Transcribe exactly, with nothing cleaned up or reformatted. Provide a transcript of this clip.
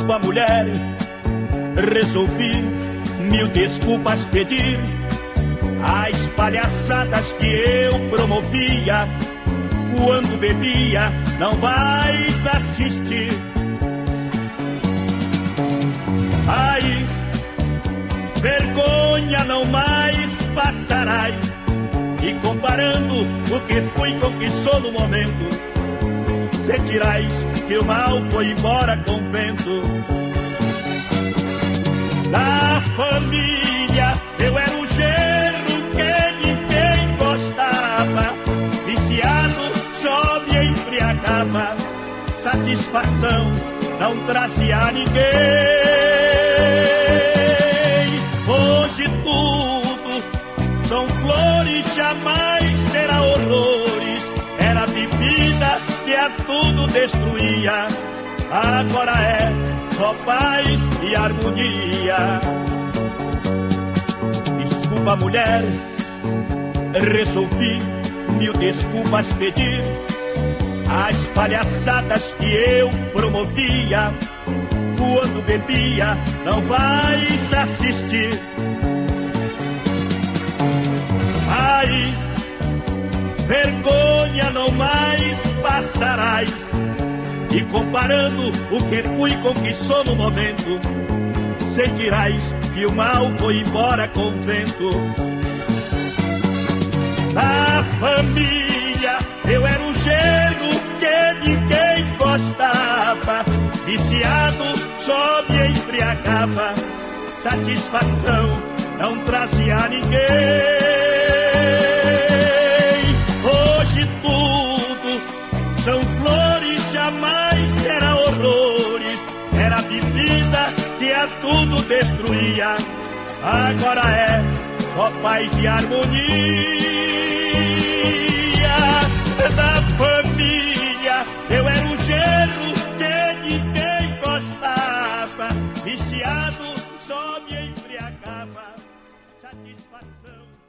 Desculpa, mulher, resolvi mil desculpas pedir. As palhaçadas que eu promovia quando bebia, não vais assistir. Aí, vergonha não mais passarás. E comparando o que fui com o que sou no momento, sentirás que o mal foi embora com o vento. Na família eu era o genro que ninguém gostava, viciado só me embriagava, satisfação não trazia a ninguém. Hoje tudo são flores, jamais será horrores. Era bebida que a tudo destruía, agora é só paz e harmonia. Desculpa, mulher, resolvi mil desculpas pedir. As palhaçadas que eu promovia quando bebia, não vais assistir. Aí, vergonha não mais passarás. E comparando o que fui com o que sou no momento, sentirás que o mal foi embora com o vento. Na família eu era o genro que ninguém gostava, viciado só me embriagava, satisfação não trazia a ninguém. Hoje tudo são flores, jamais será horrores. Era bebida que a tudo destruía, agora é só paz e harmonia. Da família eu era o genro que ninguém gostava, viciado só me embriagava, satisfação